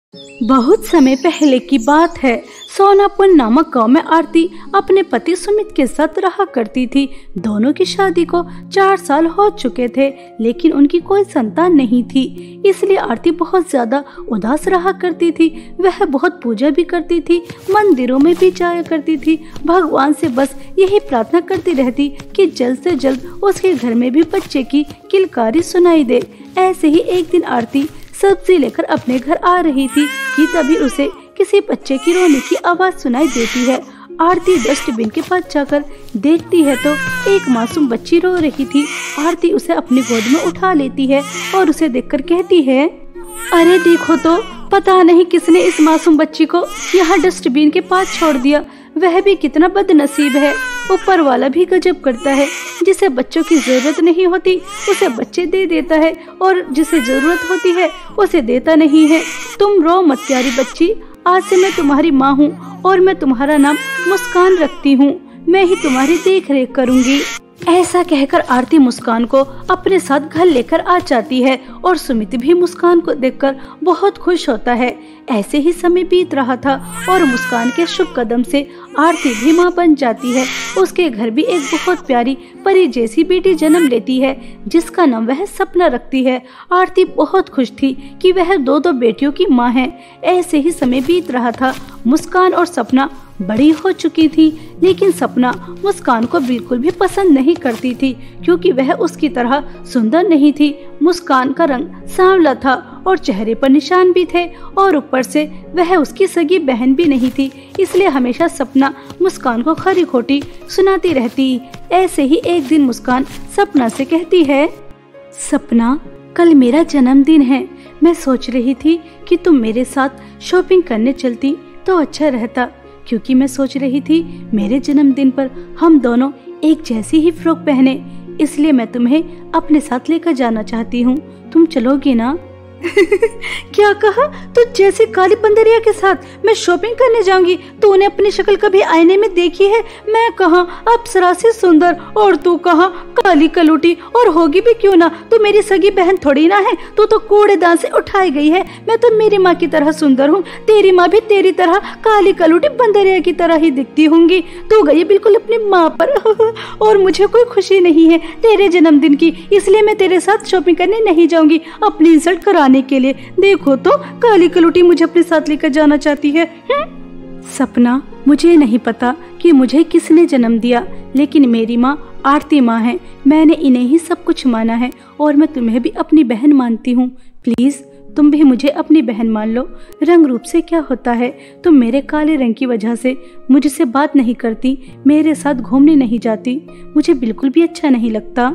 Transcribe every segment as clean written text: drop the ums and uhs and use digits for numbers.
बहुत समय पहले की बात है। सोनापुर नामक गांव में आरती अपने पति सुमित के साथ रहा करती थी। दोनों की शादी को 4 साल हो चुके थे, लेकिन उनकी कोई संतान नहीं थी। इसलिए आरती बहुत ज्यादा उदास रहा करती थी। वह बहुत पूजा भी करती थी, मंदिरों में भी जाया करती थी। भगवान से बस यही प्रार्थना करती रहती कि जल्द से जल्द उसके घर में भी बच्चे की किलकारी सुनाई दे। ऐसे ही एक दिन आरती सब्जी लेकर अपने घर आ रही थी कि तभी उसे किसी बच्चे की रोने की आवाज सुनाई देती है। आरती डस्टबिन के पास जाकर देखती है तो एक मासूम बच्ची रो रही थी। आरती उसे अपनी गोद में उठा लेती है और उसे देखकर कहती है, अरे देखो तो, पता नहीं किसने इस मासूम बच्ची को यहाँ डस्टबिन के पास छोड़ दिया। वह भी कितना बदनसीब है। ऊपर वाला भी गजब करता है। जिसे बच्चों की जरूरत नहीं होती उसे बच्चे दे देता है, और जिसे जरूरत होती है उसे देता नहीं है। तुम रो मत प्यारी बच्ची, आज से मैं तुम्हारी माँ हूँ और मैं तुम्हारा नाम मुस्कान रखती हूँ। मैं ही तुम्हारी देख रेख करूँगी। ऐसा कहकर आरती मुस्कान को अपने साथ घर लेकर आ जाती है और सुमित भी मुस्कान को देखकर बहुत खुश होता है। ऐसे ही समय बीत रहा था और मुस्कान के शुभ कदम से आरती भी माँ बन जाती है। उसके घर भी एक बहुत प्यारी परी जैसी बेटी जन्म लेती है, जिसका नाम वह सपना रखती है। आरती बहुत खुश थी कि वह 2 बेटियों की माँ है। ऐसे ही समय बीत रहा था। मुस्कान और सपना बड़ी हो चुकी थी, लेकिन सपना मुस्कान को बिल्कुल भी पसंद नहीं करती थी, क्योंकि वह उसकी तरह सुंदर नहीं थी। मुस्कान का रंग सांवला था और चेहरे पर निशान भी थे, और ऊपर से वह उसकी सगी बहन भी नहीं थी। इसलिए हमेशा सपना मुस्कान को खरी खोटी सुनाती रहती। ऐसे ही एक दिन मुस्कान सपना से कहती है, सपना, कल मेरा जन्मदिन है। मैं सोच रही थी कि तुम मेरे साथ शॉपिंग करने चलती तो अच्छा रहता, क्योंकि मैं सोच रही थी मेरे जन्मदिन पर हम दोनों एक जैसी ही फ्रॉक पहने। इसलिए मैं तुम्हें अपने साथ लेकर जाना चाहती हूँ। तुम चलोगी ना? क्या कहा? तो जैसे काली बंदरिया के साथ मैं शॉपिंग करने जाऊंगी? तूने अपनी शक्ल कभी आईने में देखी है? मैं कहाँ अप्सरा से सुंदर और तू कहाँ काली कलूटी, और होगी भी क्यों ना, तू मेरी सगी बहन थोड़ी ना है। तू तो कूड़ेदान से उठाई गई है। मैं तो मेरी माँ की तरह सुंदर हूँ, तेरी माँ भी तेरी तरह काली कलूटी बंदरिया की तरह ही दिखती होंगी। तू गई बिल्कुल अपनी माँ पर। और मुझे कोई खुशी नहीं है तेरे जन्मदिन की, इसलिए मैं तेरे साथ शॉपिंग करने नहीं जाऊंगी अपनी इंसल्ट कराने के लिए। देखो तो काली कलूटी मुझे अपने साथ लेकर जाना चाहती है। सपना, मुझे नहीं पता कि मुझे किसने जन्म दिया, लेकिन मेरी माँ आरती माँ है। मैंने इन्हें ही सब कुछ माना है और मैं तुम्हें भी अपनी बहन मानती हूँ। प्लीज तुम भी मुझे अपनी बहन मान लो। रंग रूप से क्या होता है, तुम मेरे काले रंग की वजह से मुझसे बात नहीं करती, मेरे साथ घूमने नहीं जाती, मुझे बिल्कुल भी अच्छा नहीं लगता।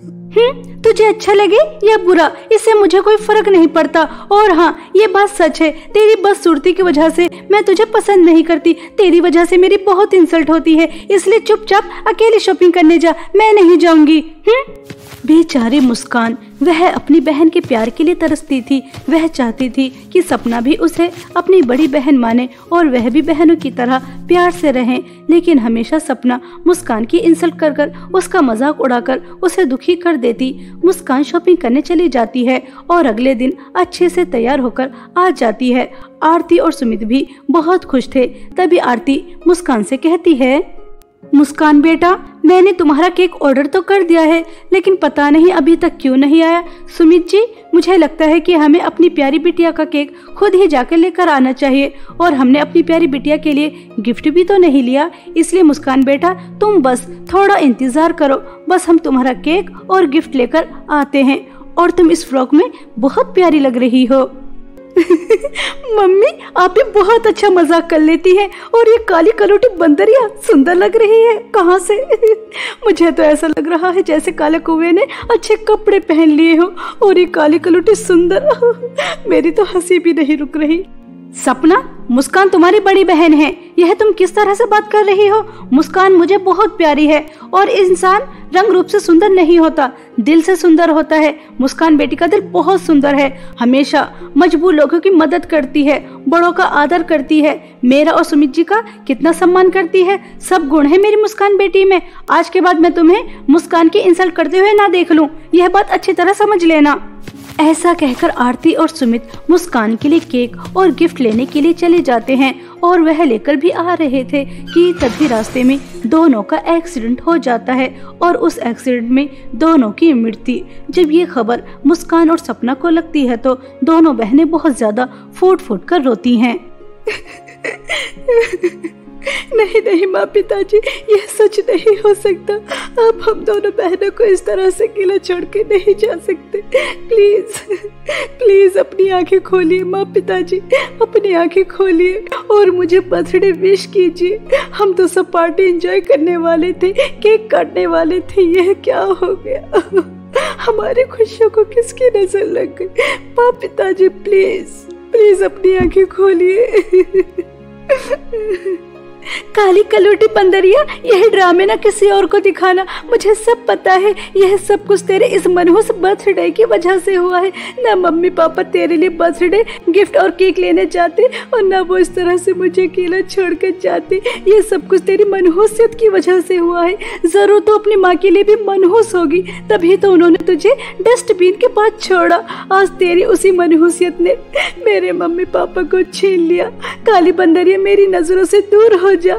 तुझे अच्छा लगे या बुरा, इससे मुझे कोई फर्क नहीं पड़ता। और हाँ, ये बात सच है, तेरी बदसूरती की वजह से मैं तुझे पसंद नहीं करती। तेरी वजह से मेरी बहुत इंसल्ट होती है, इसलिए चुपचाप अकेले शॉपिंग करने जा, मैं नहीं जाऊंगी। बेचारी मुस्कान, वह अपनी बहन के प्यार के लिए तरसती थी। वह चाहती थी कि सपना भी उसे अपनी बड़ी बहन माने और वह भी बहनों की तरह प्यार से रहें, लेकिन हमेशा सपना मुस्कान की इंसल्ट कर कर, उसका मजाक उड़ाकर उसे दुखी कर देती। मुस्कान शॉपिंग करने चली जाती है और अगले दिन अच्छे से तैयार होकर आ जाती है। आरती और सुमित भी बहुत खुश थे। तभी आरती मुस्कान से कहती है, मुस्कान बेटा, मैंने तुम्हारा केक ऑर्डर तो कर दिया है, लेकिन पता नहीं अभी तक क्यों नहीं आया। सुमित जी, मुझे लगता है कि हमें अपनी प्यारी बिटिया का केक खुद ही जाकर लेकर आना चाहिए, और हमने अपनी प्यारी बिटिया के लिए गिफ्ट भी तो नहीं लिया। इसलिए मुस्कान बेटा, तुम बस थोड़ा इंतजार करो, बस हम तुम्हारा केक और गिफ्ट लेकर आते हैं। और तुम इस फ्रॉक में बहुत प्यारी लग रही हो। मम्मी, आप भी बहुत अच्छा मजाक कर लेती हैं, और ये काली कलूटी बंदरिया सुंदर लग रही है। कहाँ से? मुझे तो ऐसा लग रहा है जैसे काले कुएं ने अच्छे कपड़े पहन लिए हो, और ये काली कलूटी सुंदर। मेरी तो हंसी भी नहीं रुक रही। सपना, मुस्कान तुम्हारी बड़ी बहन है, यह तुम किस तरह से बात कर रही हो? मुस्कान मुझे बहुत प्यारी है, और इंसान रंग रूप से सुंदर नहीं होता, दिल से सुंदर होता है। मुस्कान बेटी का दिल बहुत सुंदर है, हमेशा मजबूर लोगों की मदद करती है, बड़ों का आदर करती है, मेरा और सुमित जी का कितना सम्मान करती है। सब गुण है मेरी मुस्कान बेटी में। आज के बाद मैं तुम्हें मुस्कान की इंसल्ट करते हुए ना देख लूं, यह बात अच्छी तरह समझ लेना। ऐसा कहकर आरती और सुमित मुस्कान के लिए केक और गिफ्ट लेने के लिए चले जाते हैं और वह लेकर भी आ रहे थे कि तभी रास्ते में दोनों का एक्सीडेंट हो जाता है और उस एक्सीडेंट में दोनों की मृत्यु। जब ये खबर मुस्कान और सपना को लगती है तो दोनों बहनें बहुत ज्यादा फूट फूट कर रोती हैं। नहीं नहीं माँ पिताजी, यह सच नहीं हो सकता। आप हम दोनों बहनों को इस तरह से अकेला छोड़ के नहीं जा सकते। प्लीज प्लीज अपनी आंखें खोलिए माँ पिताजी, अपनी आंखें खोलिए और मुझे बर्थडे विश कीजिए। हम तो सब पार्टी एंजॉय करने वाले थे, केक काटने वाले थे, यह क्या हो गया? हमारी खुशियों को किसकी नजर लग गई? माँ पिताजी प्लीज प्लीज अपनी आंखें खोलिए। काली कलूटी बंदरिया, यह ड्रामे ना किसी और को दिखाना। मुझे सब पता है, यह सब कुछ तेरे इस मनहूस बर्थडे की वजह से हुआ है। ना मम्मी पापा तेरे लिए बर्थडे गिफ्ट और केक लेने जाते और ना वो इस तरह से मुझे अकेला छोड़ कर जाते। ये सब कुछ तेरी मनहूसियत की वजह से हुआ है। जरूर तो अपनी माँ के लिए भी मनहूस होगी, तभी तो उन्होंने तुझे डस्टबिन के पास छोड़ा। आज तेरी उसी मनहूसियत ने मेरे मम्मी पापा को छीन लिया। काली बंदरिया, मेरी नजरों से दूर हो जा।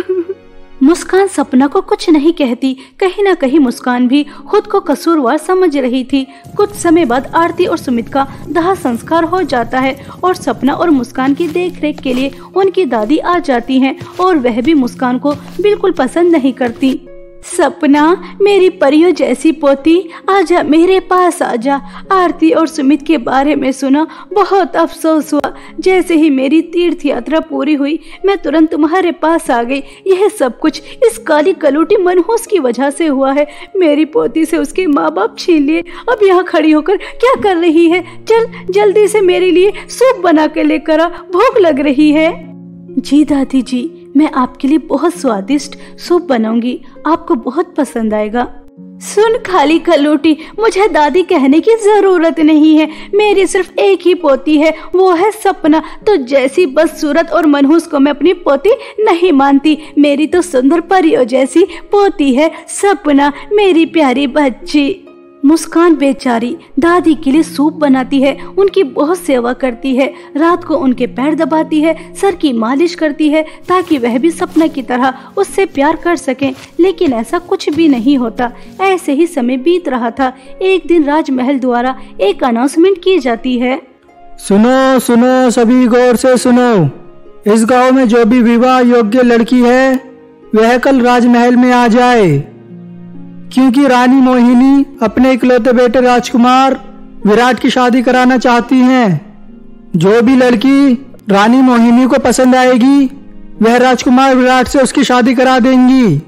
मुस्कान सपना को कुछ नहीं कहती। कहीं ना कहीं मुस्कान भी खुद को कसूरवार समझ रही थी। कुछ समय बाद आरती और सुमित का दाह संस्कार हो जाता है और सपना और मुस्कान की देखरेख के लिए उनकी दादी आ जाती हैं और वह भी मुस्कान को बिल्कुल पसंद नहीं करती। सपना, मेरी परियों जैसी पोती, आजा मेरे पास आजा। आरती और सुमित के बारे में सुना, बहुत अफसोस हुआ। जैसे ही मेरी तीर्थ यात्रा पूरी हुई मैं तुरंत तुम्हारे पास आ गई। यह सब कुछ इस काली कलूटी मनहूस की वजह से हुआ है। मेरी पोती से उसके माँ बाप छीन लिए। अब यहाँ खड़ी होकर क्या कर रही है? चल जल्दी से मेरे लिए सूप बना के लेकर आ, भूख लग रही है। जी दादी जी, मैं आपके लिए बहुत स्वादिष्ट सूप बनाऊंगी, आपको बहुत पसंद आएगा। सुन खाली कलूटी, मुझे दादी कहने की जरूरत नहीं है। मेरी सिर्फ एक ही पोती है, वो है सपना। तो जैसी बदसूरत और मनहूस को मैं अपनी पोती नहीं मानती। मेरी तो सुंदर परियों जैसी पोती है सपना, मेरी प्यारी बच्ची। मुस्कान बेचारी दादी के लिए सूप बनाती है, उनकी बहुत सेवा करती है, रात को उनके पैर दबाती है, सर की मालिश करती है ताकि वह भी सपना की तरह उससे प्यार कर सकें। लेकिन ऐसा कुछ भी नहीं होता। ऐसे ही समय बीत रहा था। एक दिन राजमहल द्वारा एक अनाउंसमेंट की जाती है। सुनो सुनो सभी, गौर से सुनो। इस गांव में जो भी विवाह योग्य लड़की है वह कल राजमहल में आ जाए, क्योंकि रानी मोहिनी अपने इकलौते बेटे राजकुमार विराट की शादी कराना चाहती हैं। जो भी लड़की रानी मोहिनी को पसंद आएगी वह राजकुमार विराट से उसकी शादी करा देंगी।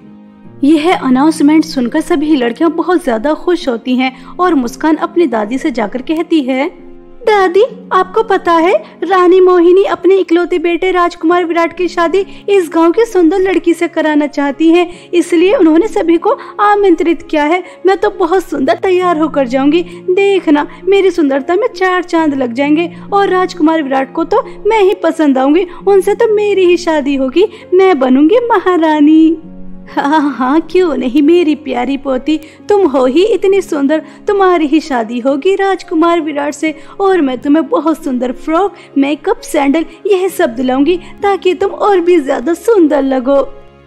यह अनाउंसमेंट सुनकर सभी लड़कियां बहुत ज्यादा खुश होती हैं और मुस्कान अपनी दादी से जाकर कहती है, दादी आपको पता है रानी मोहिनी अपने इकलौते बेटे राजकुमार विराट की शादी इस गांव की सुंदर लड़की से कराना चाहती हैं, इसलिए उन्होंने सभी को आमंत्रित किया है। मैं तो बहुत सुंदर तैयार होकर जाऊंगी, देखना मेरी सुंदरता में 4 चांद लग जाएंगे और राजकुमार विराट को तो मैं ही पसंद आऊंगी, उनसे तो मेरी ही शादी होगी, मैं बनूंगी महारानी। हाँ हाँ क्यों नहीं मेरी प्यारी पोती, तुम हो ही इतनी सुंदर, तुम्हारी ही शादी होगी राजकुमार विराट से और मैं तुम्हें बहुत सुंदर फ्रॉक, मेकअप, सैंडल यह सब दिलाऊंगी ताकि तुम और भी ज्यादा सुंदर लगो।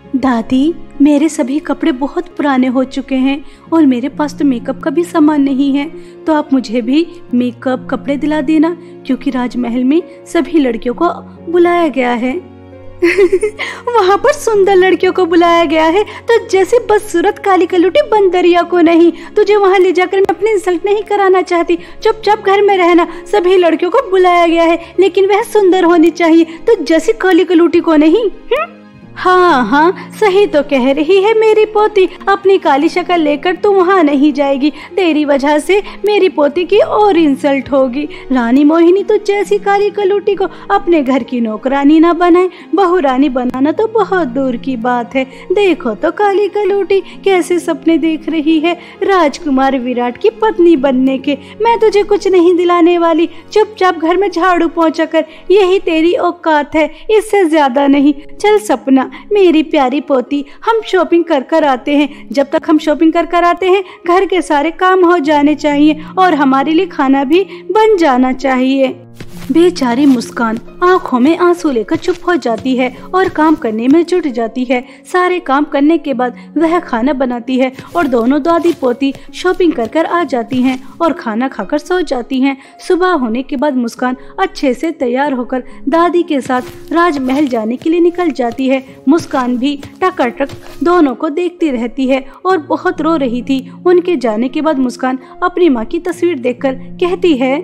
दादी मेरे सभी कपड़े बहुत पुराने हो चुके हैं और मेरे पास तो मेकअप का भी सामान नहीं है, तो आप मुझे भी मेकअप कपड़े दिला देना, क्योंकि राजमहल में सभी लड़कियों को बुलाया गया है। वहाँ पर सुंदर लड़कियों को बुलाया गया है, तो जैसे बदसूरत काली कलूटी बंदरिया को नहीं। तुझे वहाँ ले जाकर मैं अपनी इंसल्ट नहीं कराना चाहती, चुपचाप घर में रहना। सभी लड़कियों को बुलाया गया है लेकिन वह सुंदर होनी चाहिए, तो जैसी काली कलूटी को नहीं। हाँ हाँ सही तो कह रही है मेरी पोती, अपनी काली शक्ल लेकर तू वहाँ नहीं जाएगी, तेरी वजह से मेरी पोती की और इंसल्ट होगी। रानी मोहिनी तो जैसी काली कलूटी को अपने घर की नौकरानी ना बनाए, बहुरानी बनाना तो बहुत दूर की बात है। देखो तो काली कलूटी कैसे सपने देख रही है राजकुमार विराट की पत्नी बनने के। मैं तुझे कुछ नहीं दिलाने वाली, चुपचाप घर में झाड़ू पोंछा कर, यही तेरी औकात है, इससे ज्यादा नहीं। चल सपना सपना, मेरी प्यारी पोती, हम शॉपिंग कर कर आते हैं। जब तक हम शॉपिंग कर कर आते हैं घर के सारे काम हो जाने चाहिए और हमारे लिए खाना भी बन जाना चाहिए। बेचारी मुस्कान आंखों में आंसू लेकर चुप हो जाती है और काम करने में जुट जाती है। सारे काम करने के बाद वह खाना बनाती है और दोनों दादी पोती शॉपिंग कर कर आ जाती हैं और खाना खाकर सो जाती हैं। सुबह होने के बाद मुस्कान अच्छे से तैयार होकर दादी के साथ राजमहल जाने के लिए निकल जाती है। मुस्कान भी टकाटक दोनों को देखती रहती है और बहुत रो रही थी। उनके जाने के बाद मुस्कान अपनी माँ की तस्वीर देखकर कहती है,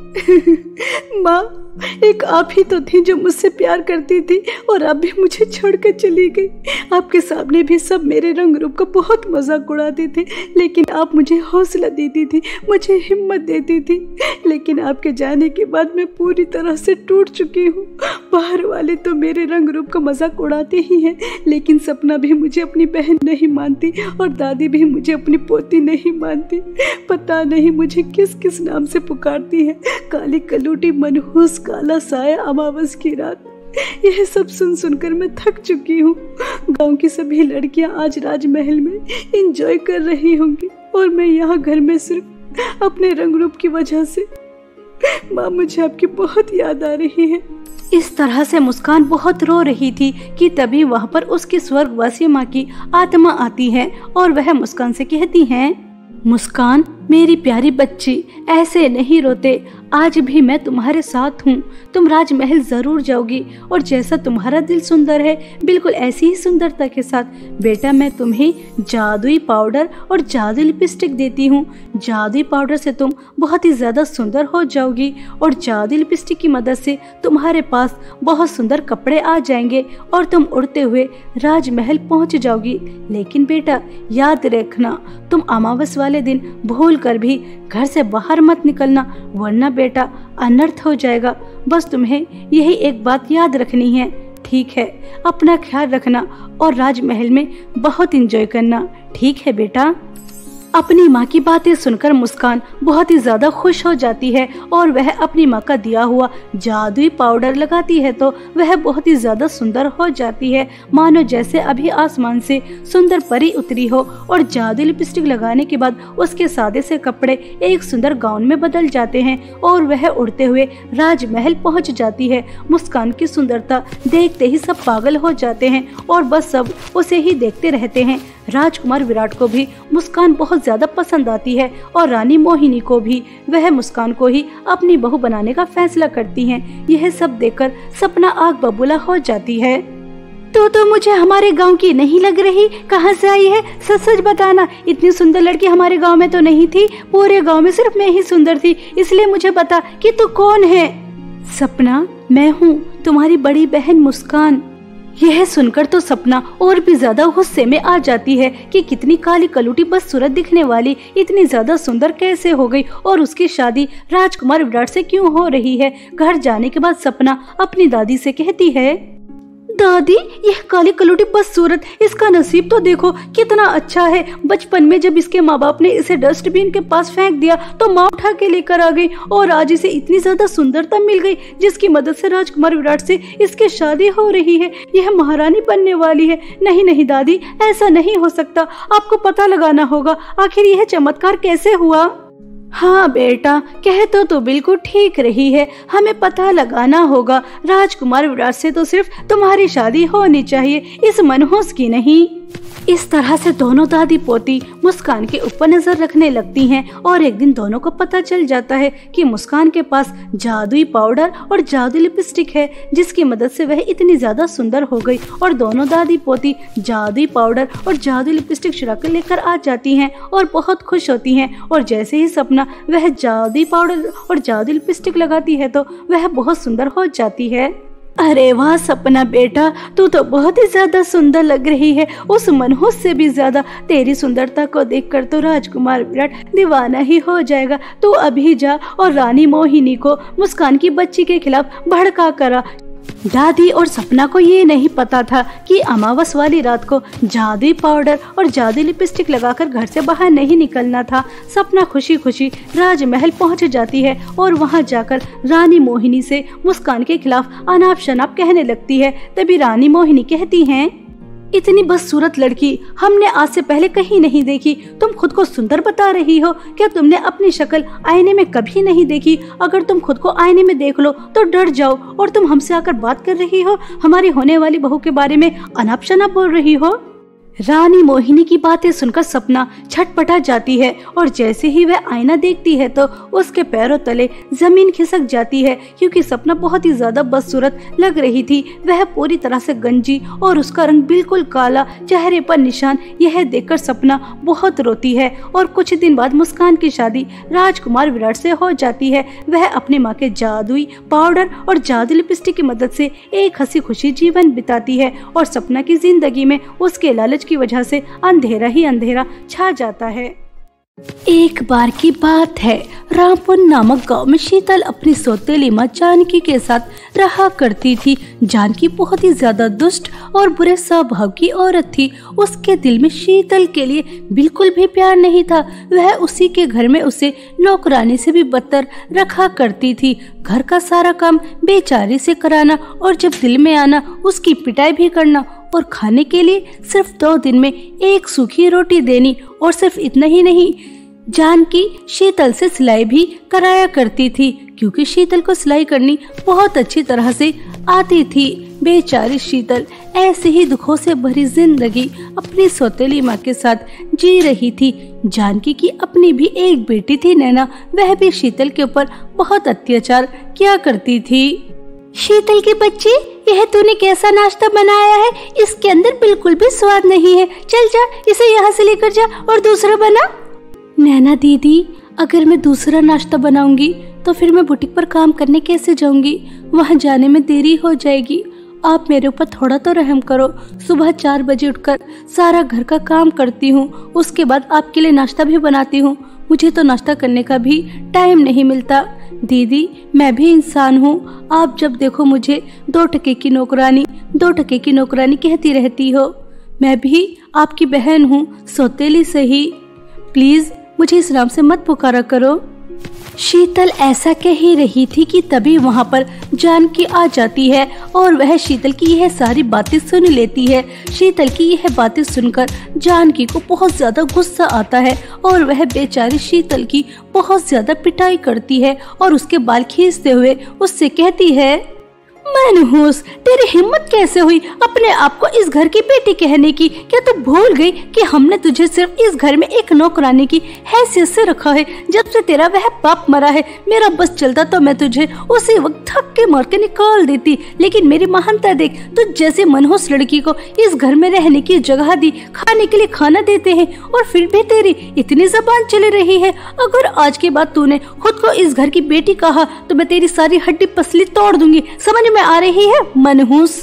माँ, एक आप ही तो थी जो मुझसे प्यार करती थी और अब भी मुझे छोड़कर चली गई। आपके सामने भी सब मेरे रंग रूप का बहुत मजाक उड़ाते थे, लेकिन आप मुझे हौसला देती थी, मुझे हिम्मत देती थी। लेकिन आपके जाने के बाद मैं पूरी तरह से टूट चुकी हूँ। बाहर वाले तो मेरे रंग रूप का मजाक उड़ाते ही हैं, लेकिन सपना भी मुझे अपनी बहन नहीं मानती और दादी भी मुझे अपनी पोती नहीं मानती। पता नहीं मुझे किस किस नाम से पुकारती है, काली कलूटी, मनहूस, काला साया, अमावस की रात। यह सब सुन सुनकर मैं थक चुकी हूँ। गांव की सभी लड़कियां आज राजमहल में एंजॉय कर रही होंगी और मैं यहाँ घर में सिर्फ अपने रंग रूप की वजह से। माँ, मुझे आपकी बहुत याद आ रही है। इस तरह से मुस्कान बहुत रो रही थी कि तभी वहाँ पर उसकी स्वर्गवासी माँ की आत्मा आती है और वह मुस्कान से कहती है, मुस्कान, मेरी प्यारी बच्ची, ऐसे नहीं रोते। आज भी मैं तुम्हारे साथ हूँ। तुम राजमहल जरूर जाओगी और जैसा तुम्हारा दिल सुंदर है, बिल्कुल ऐसी ही सुंदरता के साथ बेटा मैं तुम्हें जादुई पाउडर और जादुई लिपस्टिक देती हूँ। जादुई पाउडर से तुम बहुत ही ज्यादा सुंदर हो जाओगी और जादुई लिपस्टिक की मदद से तुम्हारे पास बहुत सुंदर कपड़े आ जाएंगे और तुम उड़ते हुए राजमहल पहुँच जाओगी। लेकिन बेटा याद रखना, तुम अमावस वाले दिन भूल कर भी घर से बाहर मत निकलना, वरना बेटा अनर्थ हो जाएगा। बस तुम्हें यही एक बात याद रखनी है, ठीक है? अपना ख्याल रखना और राजमहल में बहुत एंजॉय करना, ठीक है बेटा? अपनी माँ की बातें सुनकर मुस्कान बहुत ही ज्यादा खुश हो जाती है और वह अपनी माँ का दिया हुआ जादुई पाउडर लगाती है तो वह बहुत ही ज्यादा सुंदर हो जाती है, मानो जैसे अभी आसमान से सुंदर परी उतरी हो। और जादुई लिपस्टिक लगाने के बाद उसके सादे से कपड़े एक सुंदर गाउन में बदल जाते हैं और वह उड़ते हुए राजमहल पहुँच जाती है। मुस्कान की सुंदरता देखते ही सब पागल हो जाते हैं और बस सब उसे ही देखते रहते हैं। राजकुमार विराट को भी मुस्कान बहुत ज्यादा पसंद आती है और रानी मोहिनी को भी। वह मुस्कान को ही अपनी बहू बनाने का फैसला करती हैं। यह सब देखकर सपना आग बबूला हो जाती है। तो मुझे हमारे गांव की नहीं लग रही, कहाँ से आई है? सच सच बताना, इतनी सुंदर लड़की हमारे गांव में तो नहीं थी। पूरे गांव में सिर्फ मैं ही सुंदर थी, इसलिए मुझे बता कि तू कौन है? सपना, मैं हूँ तुम्हारी बड़ी बहन मुस्कान। यह सुनकर तो सपना और भी ज्यादा गुस्से में आ जाती है कि कितनी काली कलूटी बदसूरत दिखने वाली इतनी ज्यादा सुंदर कैसे हो गई और उसकी शादी राजकुमार विराट से क्यों हो रही है। घर जाने के बाद सपना अपनी दादी से कहती है, दादी, यह काली कलूटी बदसूरत, इसका नसीब तो देखो कितना अच्छा है। बचपन में जब इसके माँ बाप ने इसे डस्टबिन के पास फेंक दिया तो माँ उठा के लेकर आ गई और आज इसे इतनी ज्यादा सुंदरता मिल गई जिसकी मदद से राजकुमार विराट से इसकी शादी हो रही है। यह महारानी बनने वाली है। नहीं नहीं दादी, ऐसा नहीं हो सकता, आपको पता लगाना होगा आखिर यह चमत्कार कैसे हुआ। हाँ बेटा, कह तो बिल्कुल ठीक रही है, हमें पता लगाना होगा। राजकुमार विराट से तो सिर्फ तुम्हारी शादी होनी चाहिए, इस मनहूस की नहीं। इस तरह से दोनों दादी पोती मुस्कान के ऊपर नजर रखने लगती हैं और एक दिन दोनों को पता चल जाता है कि मुस्कान के पास जादुई पाउडर और जादुई लिपस्टिक है जिसकी मदद से वह इतनी ज्यादा सुंदर हो गई। और दोनों दादी पोती जादुई पाउडर और जादुई लिपस्टिक चुरा कर लेकर आ जाती हैं और बहुत खुश होती हैं। और जैसे ही सपना वह जादुई पाउडर और जादुई लिपस्टिक लगाती है तो वह बहुत सुंदर हो जाती है। अरे वाह सपना बेटा, तू तो बहुत ही ज्यादा सुंदर लग रही है, उस मनहूस से भी ज्यादा। तेरी सुंदरता को देखकर तो राजकुमार विराट दीवाना ही हो जाएगा। तू अभी जा और रानी मोहिनी को मुस्कान की बच्ची के खिलाफ भड़का करा। दादी और सपना को ये नहीं पता था कि अमावस वाली रात को जादुई पाउडर और जादुई लिपस्टिक लगाकर घर से बाहर नहीं निकलना था। सपना खुशी खुशी राजमहल पहुंच जाती है और वहां जाकर रानी मोहिनी से मुस्कान के खिलाफ अनाप शनाप कहने लगती है। तभी रानी मोहिनी कहती हैं, इतनी बदसूरत लड़की हमने आज से पहले कहीं नहीं देखी। तुम खुद को सुंदर बता रही हो, क्या तुमने अपनी शक्ल आईने में कभी नहीं देखी? अगर तुम खुद को आईने में देख लो तो डर जाओ और तुम हमसे आकर बात कर रही हो, हमारी होने वाली बहू के बारे में अनाप शनाप बोल रही हो। रानी मोहिनी की बातें सुनकर सपना छटपटा जाती है और जैसे ही वह आईना देखती है तो उसके पैरों तले जमीन खिसक जाती है, क्योंकि सपना बहुत ही ज्यादा बदसूरत लग रही थी। वह पूरी तरह से गंजी और उसका रंग बिल्कुल काला, चेहरे पर निशान। यह देखकर सपना बहुत रोती है और कुछ दिन बाद मुस्कान की शादी राजकुमार विराट से हो जाती है। वह अपनी माँ के जादुई पाउडर और जादुई लिपस्टिक की मदद से एक हंसी खुशी जीवन बिताती है और सपना की जिंदगी में उसके लालच की वजह से अंधेरा ही अंधेरा छा जाता है। एक बार की बात है, रामपुर नामक गांव में शीतल अपनी सौतेली मां जानकी के साथ रहा करती थी। जानकी बहुत ही ज्यादा दुष्ट और बुरे स्वभाव की औरत थी। उसके दिल में शीतल के लिए बिल्कुल भी प्यार नहीं था। वह उसी के घर में उसे नौकरानी से भी बदतर रखा करती थी। घर का सारा काम बेचारी से कराना और जब दिल में आना उसकी पिटाई भी करना और खाने के लिए सिर्फ 2 दिन में एक सूखी रोटी देनी। और सिर्फ इतना ही नहीं, जानकी शीतल से सिलाई भी कराया करती थी, क्योंकि शीतल को सिलाई करनी बहुत अच्छी तरह से आती थी। बेचारी शीतल ऐसे ही दुखों से भरी जिंदगी अपनी सौतेली माँ के साथ जी रही थी। जानकी की अपनी भी एक बेटी थी नैना, वह भी शीतल के ऊपर बहुत अत्याचार किया करती थी। शीतल के बच्चे, यह तूने कैसा नाश्ता बनाया है? इसके अंदर बिल्कुल भी स्वाद नहीं है। चल जा, इसे यहाँ से लेकर जा और दूसरा बना। नैना दीदी, अगर मैं दूसरा नाश्ता बनाऊंगी तो फिर मैं बुटीक पर काम करने कैसे जाऊंगी? वहाँ जाने में देरी हो जाएगी। आप मेरे ऊपर थोड़ा तो रहम करो। सुबह 4 बजे उठकर सारा घर का काम करती हूँ, उसके बाद आपके लिए नाश्ता भी बनाती हूँ। मुझे तो नाश्ता करने का भी टाइम नहीं मिलता। दीदी, मैं भी इंसान हूँ। आप जब देखो मुझे 2 टके की नौकरानी 2 टके की नौकरानी कहती रहती हो। मैं भी आपकी बहन हूँ, सौतेली सही। प्लीज मुझे इस नाम से मत पुकारा करो। शीतल ऐसा कह ही रही थी कि तभी वहाँ पर जानकी आ जाती है और वह शीतल की यह सारी बातें सुन लेती है। शीतल की यह बातें सुनकर जानकी को बहुत ज्यादा गुस्सा आता है और वह बेचारी शीतल की बहुत ज्यादा पिटाई करती है और उसके बाल खींचते हुए उससे कहती है, मनहूस, तेरी हिम्मत कैसे हुई अपने आप को इस घर की बेटी कहने की? क्या तू भूल गई कि हमने तुझे सिर्फ इस घर में एक नौकरानी की हैसियत से रखा है? जब से तेरा वह बाप मरा है, मेरा बस चलता तो मैं तुझे उसी वक्त धक्के मार के निकाल देती। लेकिन मेरी महानता देख, तुझ जैसे मनहूस लड़की को इस घर में रहने की जगह दी, खाने के लिए खाना देते हैं और फिर भी तेरी इतनी जबान चली रही है। अगर आज के बाद तूने खुद को इस घर की बेटी कहा तो मैं तेरी सारी हड्डी पसली तोड़ दूंगी। समझ में आ रही है मनहूस?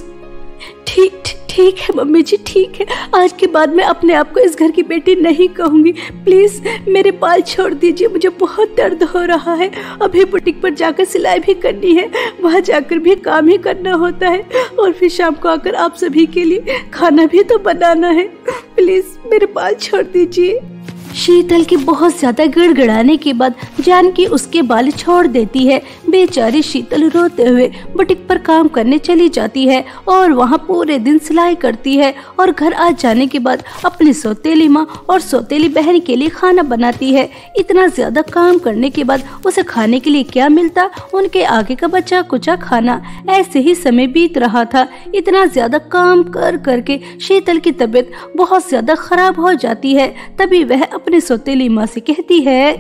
ठीक है मम्मी जी, ठीक है। आज के बाद मैं अपने आप को इस घर की बेटी नहीं कहूंगी। प्लीज मेरे बाल छोड़ दीजिए, मुझे बहुत दर्द हो रहा है। अभी बुटीक पर जाकर सिलाई भी करनी है, वहाँ जाकर भी काम ही करना होता है और फिर शाम को आकर आप सभी के लिए खाना भी तो बनाना है। प्लीज मेरे बाल छोड़ दीजिए। शीतल के बहुत ज्यादा गिड़गिड़ाने के बाद जानकी उसके बाल छोड़ देती है। बेचारी शीतल रोते हुए बुटीक पर काम करने चली जाती है और वहाँ पूरे दिन सिलाई करती है और घर आ जाने के बाद अपनी सौतेली माँ और सौतेली बहन के लिए खाना बनाती है। इतना ज्यादा काम करने के बाद उसे खाने के लिए क्या मिलता? उनके आगे का बचा कुचा खाना। ऐसे ही समय बीत रहा था। इतना ज्यादा काम कर करके शीतल की तबीयत बहुत ज्यादा खराब हो जाती है। तभी वह अपनी सौतेली माँ से कहती है,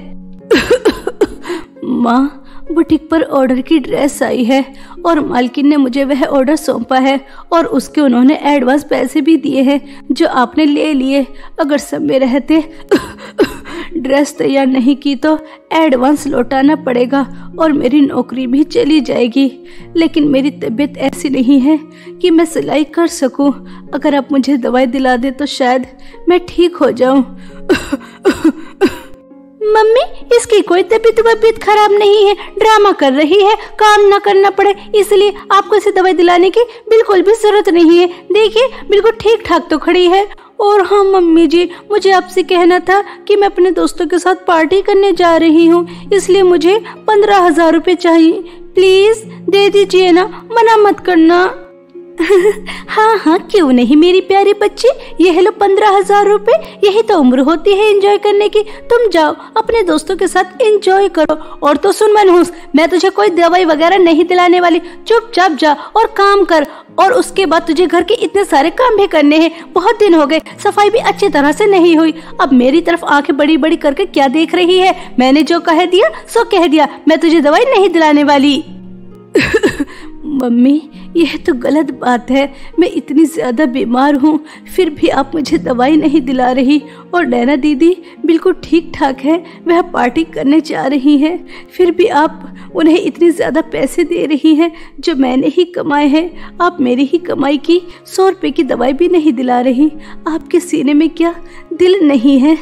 माँ, बुटीक पर ऑर्डर की ड्रेस आई है और मालकिन ने मुझे वह ऑर्डर सौंपा है और उसके उन्होंने एडवांस पैसे भी दिए हैं जो आपने ले लिए। अगर समय रहते ड्रेस तैयार नहीं की तो एडवांस लौटाना पड़ेगा और मेरी नौकरी भी चली जाएगी। लेकिन मेरी तबीयत ऐसी नहीं है कि मैं सिलाई कर सकूं। अगर आप मुझे दवाई दिला दे तो शायद मैं ठीक हो जाऊं। मम्मी, इसकी कोई तबीयत खराब नहीं है, ड्रामा कर रही है, काम ना करना पड़े इसलिए आपको इसे दवाई दिलाने की बिल्कुल भी जरूरत नहीं है। देखिए बिल्कुल ठीक ठाक तो खड़ी है। और हाँ मम्मी जी, मुझे आपसे कहना था कि मैं अपने दोस्तों के साथ पार्टी करने जा रही हूँ, इसलिए मुझे 15,000 रुपए चाहिए। प्लीज दे दीजिए ना, मना मत करना। हाँ हाँ क्यों नहीं मेरी प्यारी बच्ची, ये लो 15,000 रुपए। यही तो उम्र होती है एंजॉय करने की। तुम जाओ अपने दोस्तों के साथ एंजॉय करो। और तो सुन मनहूस, मैं तुझे कोई दवाई वगैरह नहीं दिलाने वाली, चुपचाप जा और काम कर। और उसके बाद तुझे घर के इतने सारे काम भी करने हैं। बहुत दिन हो गए, सफाई भी अच्छी तरह से नहीं हुई। अब मेरी तरफ आंखें बड़ी बड़ी करके क्या देख रही है? मैंने जो कह दिया सो कह दिया, मैं तुझे दवाई नहीं दिलाने वाली। मम्मी, यह तो गलत बात है। मैं इतनी ज्यादा बीमार हूँ, फिर भी आप मुझे दवाई नहीं दिला रही। और नैना दीदी बिल्कुल ठीक ठाक है, वह पार्टी करने जा रही हैं, फिर भी आप उन्हें इतनी ज्यादा पैसे दे रही हैं जो मैंने ही कमाए हैं। आप मेरी ही कमाई की 100 रुपए की दवाई भी नहीं दिला रही। आपके सीने में क्या दिल नहीं है?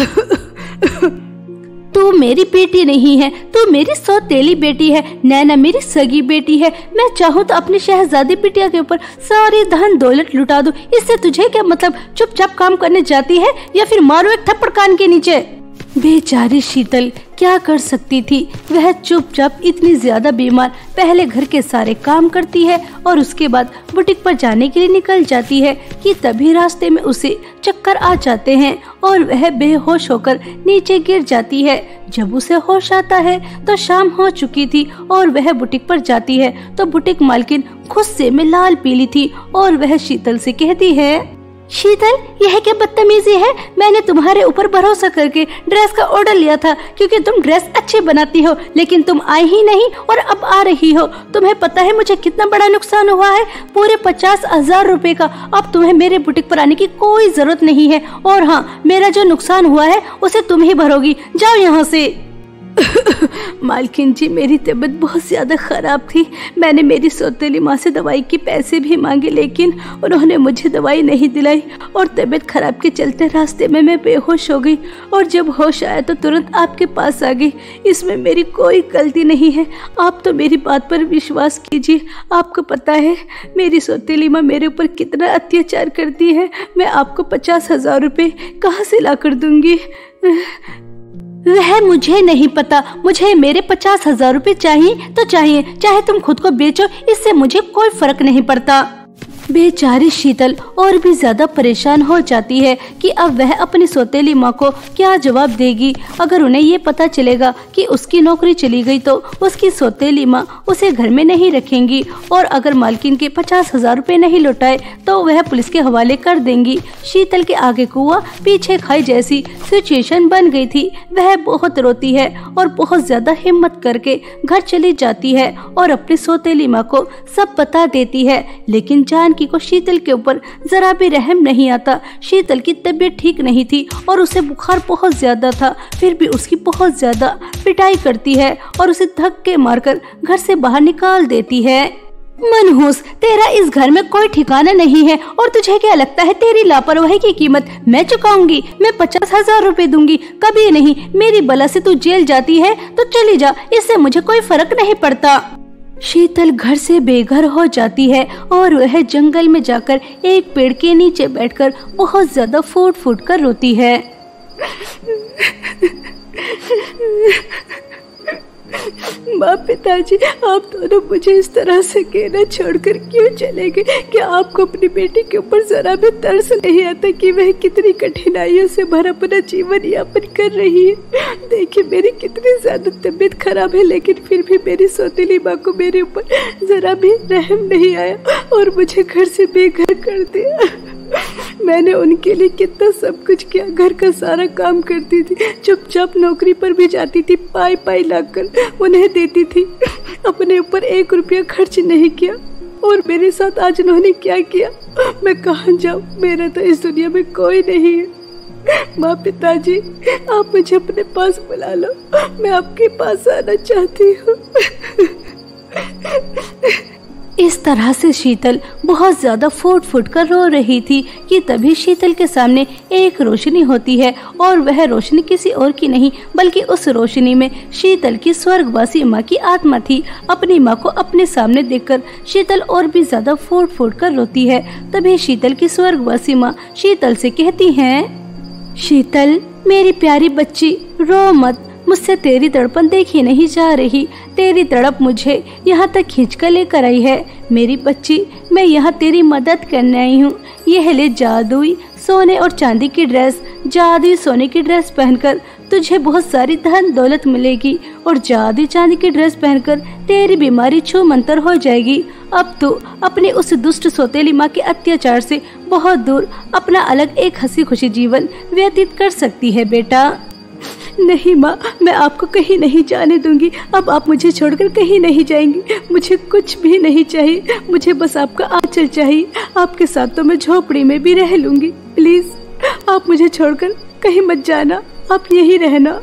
तू मेरी बेटी नहीं है, तू मेरी सौतेली बेटी है। नैना मेरी सगी बेटी है। मैं चाहूँ तो अपनी शहजादी बिटिया के ऊपर सारी धन दौलत लुटा दूं। इससे तुझे क्या मतलब? चुपचाप काम करने जाती है या फिर मारो एक थप्पड़ कान के नीचे। बेचारी शीतल क्या कर सकती थी? वह चुपचाप इतनी ज्यादा बीमार पहले घर के सारे काम करती है और उसके बाद बुटीक पर जाने के लिए निकल जाती है कि तभी रास्ते में उसे चक्कर आ जाते हैं और वह बेहोश होकर नीचे गिर जाती है। जब उसे होश आता है तो शाम हो चुकी थी और वह बुटीक पर जाती है तो बुटीक मालकिन गुस्से में लाल पीली थी और वह शीतल से कहती है, शीतल यह क्या बदतमीजी है? मैंने तुम्हारे ऊपर भरोसा करके ड्रेस का ऑर्डर लिया था क्योंकि तुम ड्रेस अच्छी बनाती हो, लेकिन तुम आई ही नहीं और अब आ रही हो। तुम्हें पता है मुझे कितना बड़ा नुकसान हुआ है? पूरे 50,000 रुपए का। अब तुम्हें मेरे बुटीक पर आने की कोई जरूरत नहीं है। और हाँ, मेरा जो नुकसान हुआ है उसे तुम ही भरोगी। जाओ यहाँ से। मालकिन जी, मेरी तबीयत बहुत ज्यादा खराब थी। मैंने मेरी सौतेली माँ से दवाई के पैसे भी मांगे, लेकिन उन्होंने मुझे दवाई नहीं दिलाई और तबीयत खराब के चलते रास्ते में मैं बेहोश हो गई और जब होश आया तो तुरंत आपके पास आ गई। इसमें मेरी कोई गलती नहीं है। आप तो मेरी बात पर विश्वास कीजिए। आपको पता है मेरी सौतेली माँ मेरे ऊपर कितना अत्याचार करती है। मैं आपको 50,000 रुपए कहाँ से ला कर दूंगी? वह मुझे नहीं पता। मुझे मेरे 50,000 रुपए चाहिए तो चाहिए, चाहे तुम खुद को बेचो, इससे मुझे कोई फर्क नहीं पड़ता। बेचारी शीतल और भी ज्यादा परेशान हो जाती है कि अब वह अपनी सौतेली माँ को क्या जवाब देगी। अगर उन्हें ये पता चलेगा कि उसकी नौकरी चली गई तो उसकी सौतेली माँ उसे घर में नहीं रखेंगी और अगर मालकिन के 50,000 रुपए नहीं लौटाए तो वह पुलिस के हवाले कर देंगी। शीतल के आगे कुआं पीछे खाई जैसी सिचुएशन बन गई थी। वह बहुत रोती है और बहुत ज्यादा हिम्मत करके घर चली जाती है और अपनी सौतेली माँ को सब बता देती है, लेकिन जानकी को शीतल के ऊपर जरा भी रहम नहीं आता। शीतल की तबीयत ठीक नहीं थी और उसे बुखार बहुत ज्यादा था, फिर भी उसकी बहुत ज्यादा पिटाई करती है और उसे धक्के मारकर घर से बाहर निकाल देती है। मनहूस, तेरा इस घर में कोई ठिकाना नहीं है और तुझे क्या लगता है तेरी लापरवाही की कीमत मैं चुकाऊंगी? मैं 50,000 रुपए दूंगी। कभी नहीं। मेरी बला से तू जेल जाती है तो चली जा, इससे मुझे कोई फर्क नहीं पड़ता। शीतल घर से बेघर हो जाती है और वह जंगल में जाकर एक पेड़ के नीचे बैठकर बहुत ज्यादा फूट फूट कर रोती है। माँ, पिताजी, आप दोनों मुझे इस तरह से अकेला छोड़कर क्यों चले गए? क्या आपको अपनी बेटी के ऊपर जरा भी तरस नहीं आता कि वह कितनी कठिनाइयों से भरा अपना जीवन यापन कर रही है? देखिए मेरी कितनी ज्यादा तबीयत खराब है, लेकिन फिर भी मेरी सौतेली माँ को मेरे ऊपर जरा भी रहम नहीं आया और मुझे घर से बेघर कर दिया। मैंने उनके लिए कितना सब कुछ किया, घर का सारा काम करती थी, चुपचाप नौकरी पर भी जाती थी, पाई पाई लाकर उन्हें देती थी, अपने ऊपर 1 रुपया खर्च नहीं किया। और मेरे साथ आज उन्होंने क्या किया? मैं कहाँ जाऊँ? मेरा तो इस दुनिया में कोई नहीं है। माँ, पिताजी, आप मुझे अपने पास बुला लो, मैं आपके पास आना चाहती हूँ। इस तरह से शीतल बहुत ज्यादा फूट फूट कर रो रही थी कि तभी शीतल के सामने एक रोशनी होती है और वह रोशनी किसी और की नहीं बल्कि उस रोशनी में शीतल की स्वर्गवासी माँ की आत्मा थी। अपनी माँ को अपने सामने देखकर शीतल और भी ज्यादा फूट फूट कर रोती है। तभी शीतल की स्वर्गवासी माँ शीतल से कहती हैं, शीतल मेरी प्यारी बच्ची रो मत, मुझसे तेरी तड़पन देखी नहीं जा रही। तेरी तड़प मुझे यहाँ तक खींच कर लेकर आई है। मेरी बच्ची मैं यहाँ तेरी मदद करने आई हूँ। यह ले जादुई सोने और चांदी की ड्रेस। जादुई सोने की ड्रेस पहनकर तुझे बहुत सारी धन दौलत मिलेगी और जादुई चांदी की ड्रेस पहनकर तेरी बीमारी छू मंतर हो जाएगी। अब तो अपनी उस दुष्ट सौतेली माँ के अत्याचार से बहुत दूर अपना अलग एक हंसी खुशी जीवन व्यतीत कर सकती है बेटा। नहीं माँ, मैं आपको कहीं नहीं जाने दूंगी। अब आप मुझे छोड़कर कहीं नहीं जाएंगी। मुझे कुछ भी नहीं चाहिए, मुझे बस आपका आंचल चाहिए। आपके साथ तो मैं झोपड़ी में भी रह लूंगी। प्लीज आप मुझे छोड़कर कहीं मत जाना, आप यहीं रहना।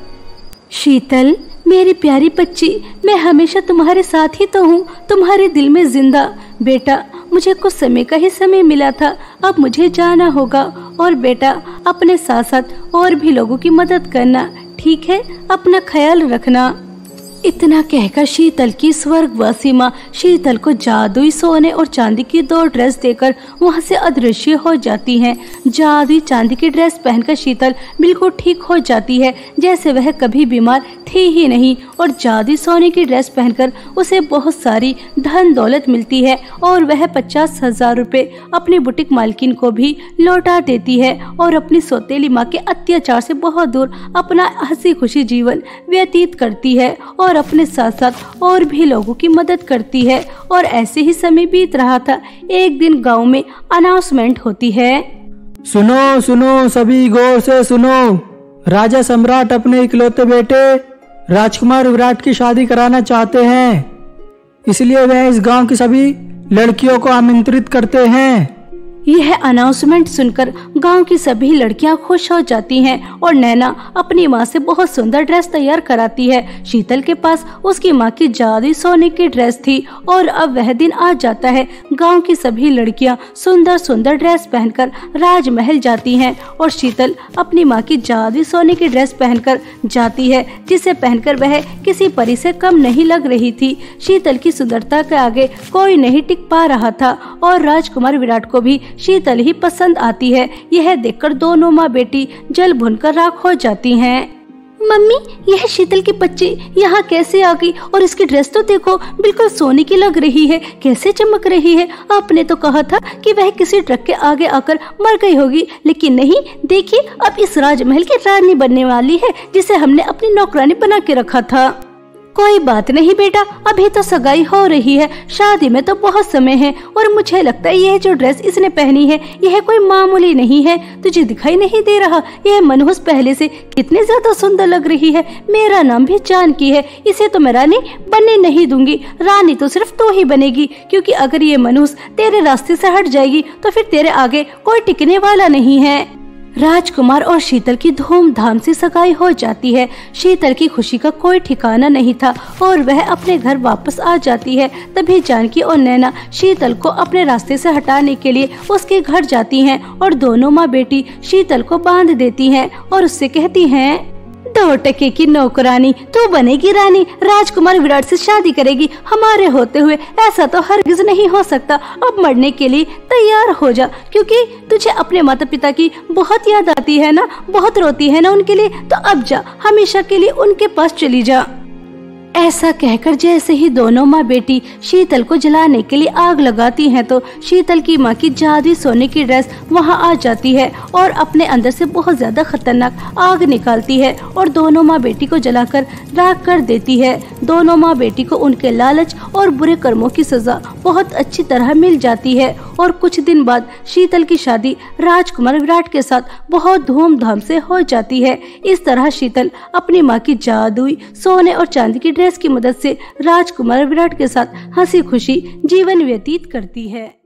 शीतल मेरी प्यारी बच्ची, मैं हमेशा तुम्हारे साथ ही तो हूँ, तुम्हारे दिल में जिंदा। बेटा मुझे कुछ समय का ही समय मिला था, अब मुझे जाना होगा। और बेटा अपने साथ साथ और भी लोगों की मदद करना, ठीक है? अपना ख्याल रखना। इतना कहकर शीतल की स्वर्गवासी माँ शीतल को जादुई सोने और चांदी की 2 ड्रेस देकर वहाँ से अदृश्य हो जाती हैं। जादुई चांदी की ड्रेस पहनकर शीतल बिल्कुल ठीक हो जाती है, जैसे वह कभी बीमार थी ही नहीं। और जादुई सोने की ड्रेस पहनकर उसे बहुत सारी धन दौलत मिलती है और वह 50,000 रुपए अपनी बुटीक मालकिन को भी लौटा देती है और अपनी सौतेली माँ के अत्याचार से बहुत दूर अपना हंसी खुशी जीवन व्यतीत करती है और अपने साथ साथ और भी लोगों की मदद करती है। और ऐसे ही समय बीत रहा था। एक दिन गांव में अनाउंसमेंट होती है। सुनो सुनो सभी गौर से सुनो, राजा सम्राट अपने इकलौते बेटे राजकुमार विराट की शादी कराना चाहते हैं, इसलिए वह इस गांव की सभी लड़कियों को आमंत्रित करते हैं। यह अनाउंसमेंट सुनकर गांव की सभी लड़कियां खुश हो जाती हैं और नैना अपनी माँ से बहुत सुंदर ड्रेस तैयार कराती है। शीतल के पास उसकी माँ की जादुई सोने की ड्रेस थी और अब वह दिन आ जाता है। गांव की सभी लड़कियां सुंदर सुंदर ड्रेस पहनकर राजमहल जाती हैं और शीतल अपनी माँ की जादुई सोने की ड्रेस पहनकर जाती है, जिसे पहनकर वह किसी परी से कम नहीं लग रही थी। शीतल की सुंदरता के आगे कोई नहीं टिक पा रहा था और राजकुमार विराट को भी शीतल ही पसंद आती है। यह देखकर दोनों माँ बेटी जल भुनकर राख हो जाती हैं। मम्मी यह शीतल की बच्ची यहाँ कैसे आ गई? और इसकी ड्रेस तो देखो, बिल्कुल सोने की लग रही है, कैसे चमक रही है। आपने तो कहा था कि वह किसी ट्रक के आगे आकर मर गई होगी, लेकिन नहीं, देखिए अब इस राजमहल की रानी बनने वाली है, जिसे हमने अपनी नौकरानी बना के रखा था। कोई बात नहीं बेटा, अभी तो सगाई हो रही है, शादी में तो बहुत समय है। और मुझे लगता है यह जो ड्रेस इसने पहनी है यह कोई मामूली नहीं है। तुझे दिखाई नहीं दे रहा, यह मनहूस पहले से कितनी ज्यादा सुंदर लग रही है। मेरा नाम भी जानकी है, इसे तो मैं रानी बनने नहीं दूंगी। रानी तो सिर्फ तू ही बनेगी, क्योंकि अगर ये मनहूस तेरे रास्ते से हट जाएगी तो फिर तेरे आगे कोई टिकने वाला नहीं है। राजकुमार और शीतल की धूमधाम से सगाई हो जाती है। शीतल की खुशी का कोई ठिकाना नहीं था और वह अपने घर वापस आ जाती है। तभी जानकी और नैना शीतल को अपने रास्ते से हटाने के लिए उसके घर जाती हैं और दोनों माँ बेटी शीतल को बांध देती हैं और उससे कहती हैं, 2 टके की नौकरानी तू बनेगी रानी, राजकुमार विराट से शादी करेगी हमारे होते हुए। ऐसा तो हरगिज नहीं हो सकता। अब मरने के लिए तैयार हो जा, क्योंकि तुझे अपने माता पिता की बहुत याद आती है ना, बहुत रोती है ना उनके लिए। तो अब जा, हमेशा के लिए उनके पास चली जा। ऐसा कहकर जैसे ही दोनों माँ बेटी शीतल को जलाने के लिए आग लगाती हैं तो शीतल की माँ की जादुई सोने की ड्रेस वहाँ आ जाती है और अपने अंदर से बहुत ज्यादा खतरनाक आग निकालती है और दोनों माँ बेटी को जलाकर राख कर देती है। दोनों माँ बेटी को उनके लालच और बुरे कर्मों की सजा बहुत अच्छी तरह मिल जाती है और कुछ दिन बाद शीतल की शादी राजकुमार विराट के साथ बहुत धूमधाम से हो जाती है। इस तरह शीतल अपनी माँ की जादुई सोने और चांदी की ड्रेस की मदद से राजकुमार विराट के साथ हंसी खुशी जीवन व्यतीत करती है।